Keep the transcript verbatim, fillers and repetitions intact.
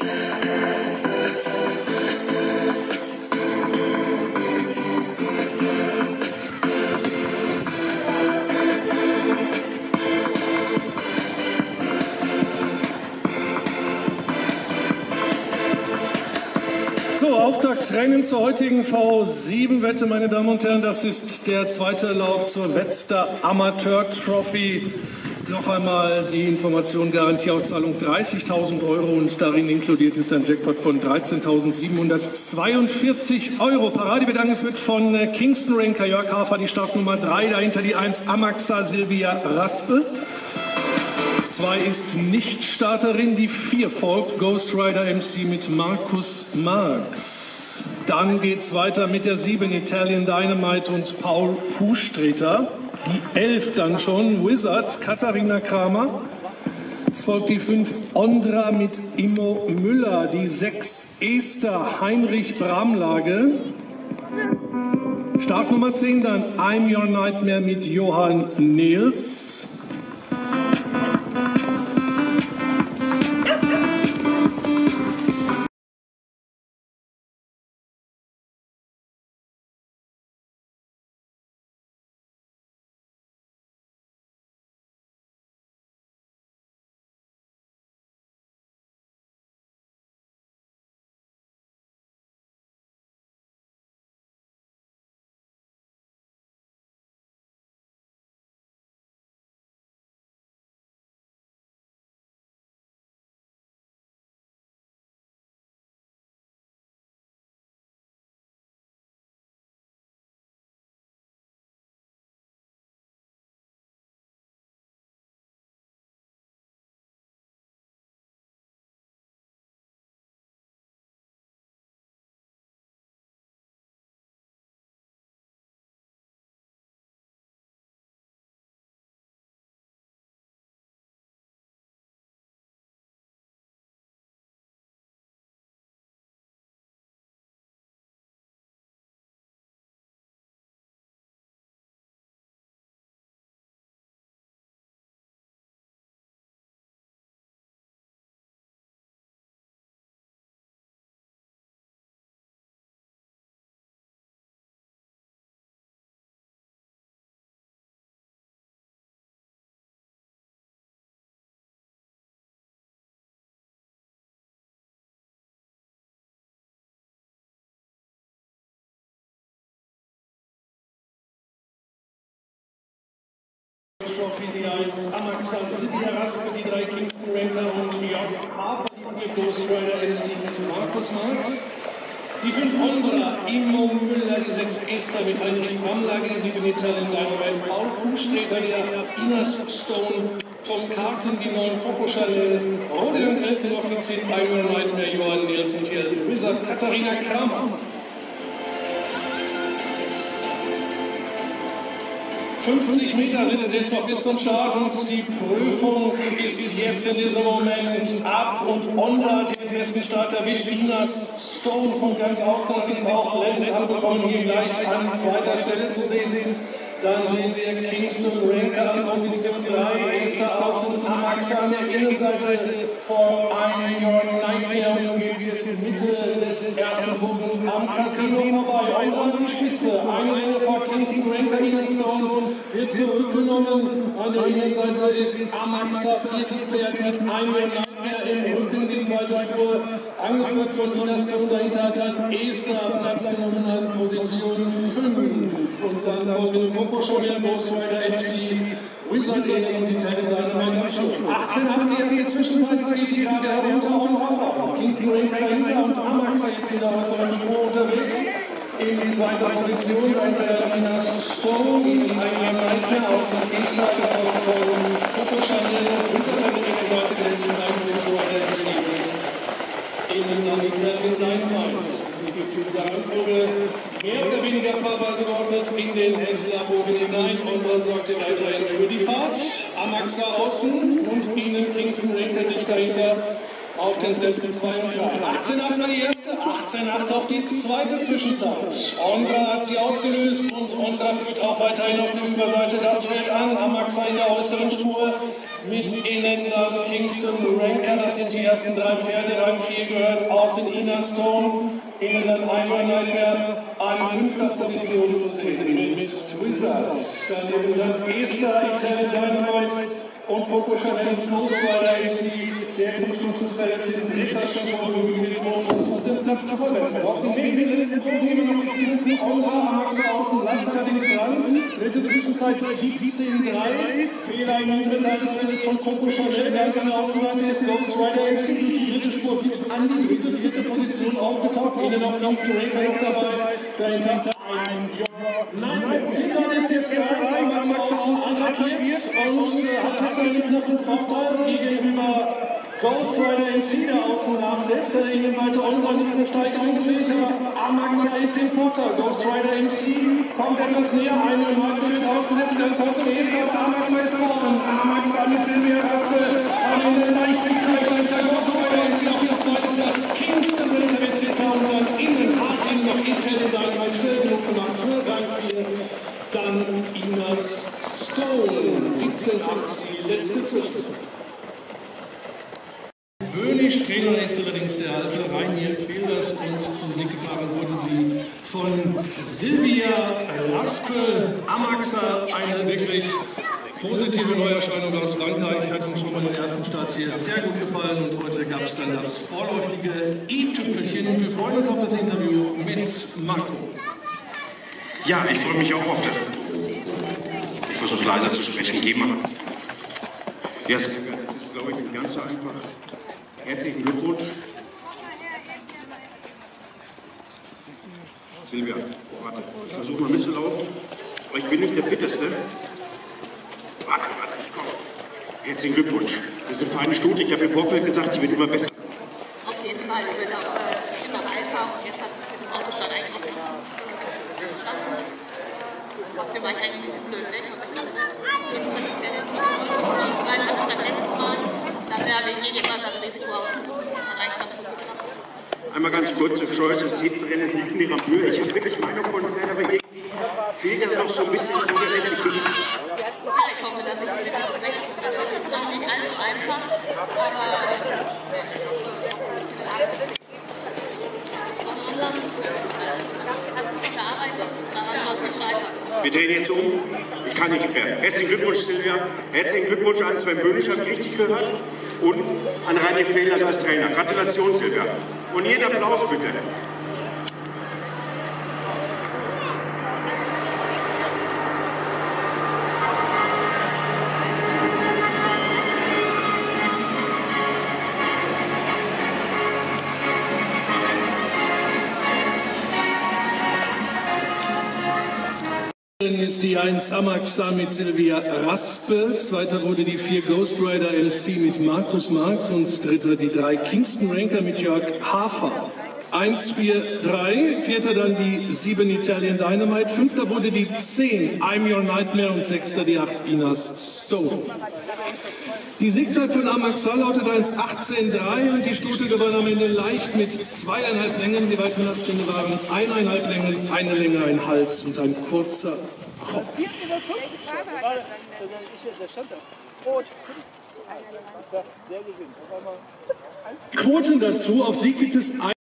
So, Auftaktrennen zur heutigen V sieben Wette, meine Damen und Herren. Das ist der zweite Lauf zur Wetzlar Amateur Trophy. Noch einmal die Information: Garantieauszahlung dreißigtausend Euro und darin inkludiert ist ein Jackpot von dreizehntausendsiebenhundertzweiundvierzig Euro. Parade wird angeführt von Kingston Ranker Jörg Hafer, die Startnummer drei, dahinter die eins Amaxa Silvia Raspe. zwei ist Nicht-Starterin, die vier folgt Ghost Rider M C mit Markus Marx. Dann geht's weiter mit der sieben Italian Dynamite und Paul Puschtreter. Die elf dann schon Wizard Katharina Kramer. Es folgt die fünf Ondra mit Immo Müller, die sechs Esther Heinrich Bramlage. Startnummer zehn dann I'm Your Nightmare mit Johann Nils. Trophy, die eins Amaxa Silvia Raspe, die drei Kingston Ranker und Jörg Hafer, die vier Ghost Rider M C mit Markus Marx. Die fünf Ondra, Immo Müller, die sechs Esther mit Heinrich Bramlage, die sieben Italian Dynamite, Paul Puschtreter, die acht Inas Stone, Tom Carton, die neun Coco Chanel, Rodeon Elkenhoff, die zehn I'm Your Nightmare, Johann Nils und die elf Wizard Katharina Kramer. fünfzig Meter sind es jetzt noch bis zum Start und die Prüfung ist jetzt in diesem Moment ab und Ondra hat den besten Start erwischt. Inas Stone von ganz außen ist auch blendend angekommen, hier gleich an zweiter Stelle zu sehen. Dann sehen wir Kingston Ranker an Position drei, Esther außen, Amaxa an der Innenseite vor I'm Your Nightmare und so geht es jetzt in Mitte des ersten Punkts am Casino vorbei. Ondra an die Spitze, eine Runde vor Kingston Ranker, Inas Stone wird zurückgenommen. An der Innenseite ist Amaxa, viertes Pferd mit I'm Your Nightmare im Rücken, die zweite Spur, angeführt von Inas Stone, dahinter hat Esther Platz genommen an Position fünf. Und dann folgen Coco Chanel, Ghost Rider M C, Wizard und Italian Dynamite am Schluss. achtzehn acht jetzt die Zwischenzeit, es geht hier wieder runter und rauf. Kingston Ranker dahinter und Amaxa ist wieder aus seinem Spur unterwegs. In zweiter Position unter Inas Stone, in einem Nightmare aus dem Esther, gefolgt von Coco Chanel, Wizard an der Seite der letzten beiden Motoren M C und in den Italian Dynamite. Für diese Anprobe mehr oder weniger paarweise geordnet in den Hessler-Bogen hinein. Ondra sorgte weiterhin für die Fahrt. Amaxa außen und Ihnen Kingston Ranker dicht dahinter auf den Plätzen zwei und drei. achtzehn acht war die erste, achtzehn acht auch die zweite Zwischenzeit. Ondra hat sie ausgelöst und Ondra führt auch weiterhin auf der Überseite das Feld an. Amaxa in der äußeren Spur Mit ihnen dann Kingston Ranker, das sind die ersten drei Pferde. Rang vier gehört außen Ina Stone. Innen dann einmal Nightmare, an fünfter Position zu sehen mit Wizards. Daneben dann Esther, Italian Dynamite und Coco Chanel Ghost Rider M C, der zum Schluss des Felds in dritter Stellung bemüht wurde, versucht den Platz zu verbessern. Auf dem Weg in den letzten Probleme noch die fünften Onda, Amaxa außen, bleibt allerdings dran. Dritte Zwischenzeit siebzehn drei. Fehler im hinteren Teil des Feldes von Coco Chanel. Ganz an der Außenseite ist Ghost Rider M C durch die dritte Spur bis an die dritte, vierte Position aufgetaucht. Innen noch Kingston Ranker noch dabei. Dahinter ein Nein, Zitzern ist jetzt gerade, Amaxa außen attackiert und äh, hat jetzt einen knappen Vorteil gegenüber Ghost Rider M C, der außen nachsetzt. Der Innenseite online nicht mehr steigerungsfähig, aber Amaxa ist im Vorteil. Ghost Rider M C kommt etwas näher, eine Marke wird ausgesetzt, ganz aus dem Est, aber Amaxa ist vorne. Amaxa mit Silvia Raspel, am Ende leicht siegreich hinter Ghost Rider M C auf den zweiten Platz. Kingston Ranker mit Dritter und dann innen hat ihn noch Italian Dynamite schnell genug gemacht für Rang vier. Dann Inas Stone, siebzehn acht, die letzte Zwischenzeit. Böhnisch, Trainer ist allerdings der alte Rainier Fehlers und zum Sieg gefahren wurde sie von Silvia Raspel. Amaxa, eine wirklich positive Neuerscheinung aus Frankreich, hat uns schon mal den ersten Startziel sehr gut gefallen und heute gab es dann das vorläufige i-Tüpfelchen und wir freuen uns auf das Interview mit Marco. Ja, ich freue mich auch auf das. Ich versuche leiser zu sprechen. Geh mal. Ja, es ist, glaube ich, ganz so einfach. Herzlichen Glückwunsch. Silvia, warte. Ich versuche mal mitzulaufen. Aber ich bin nicht der Fitteste. Warte, warte, ich komme. Herzlichen Glückwunsch. Das ist eine feine Stute. Ich habe im Vorfeld gesagt, die wird immer besser. Auf jeden Fall. Die wird auch äh, immer reifer. Und jetzt hat es mit dem Autostart eigentlich auch ganz gut verstanden. Trotzdem war ich eigentlich ein bisschen blöd, ne? Auf jeden Fall nicht der weil man das beim letzten Mal, da wäre wegen jedem Mal das Risiko aus. Hat eigentlich ganz gut geklappt. Einmal ganz kurz, im Scheuß und Ziehtbrennen liegt in ihrer Mühe. Ich habe wirklich Meinung von Pferd, aber irgendwie fehlt das noch so ein bisschen in der letzte Krieg. Ja, ich hoffe, dass ich das wirklich spreche. Das ist auch nicht allzu einfach, aber äh, wir drehen jetzt um. Ich kann nicht mehr. Herzlichen Glückwunsch, Silvia. Herzlichen Glückwunsch an Sven Böhnisch, habe ich richtig gehört. Und an Rainier Fehlers als Trainer. Gratulation, Silvia. Und jeden Applaus bitte. Ist die eins Amaxa mit Silvia Raspel, zweiter wurde die vier Ghost Rider M C mit Markus Marx und dritter die drei Kingston Ranker mit Jörg Hafer. eins, vier, drei, vierter dann die sieben Italian Dynamite, fünfter wurde die zehn I'm Your Nightmare und sechster die acht Inas Stone. Die Siegzeit von Amaxa lautet eins achtzehn drei und die Stute gewann am Ende leicht mit zweieinhalb Längen. Die weiteren Abstände waren eineinhalb Längen, eine Länge, ein Hals und ein kurzer Kopf. Quoten dazu, auf Sieg gibt es ein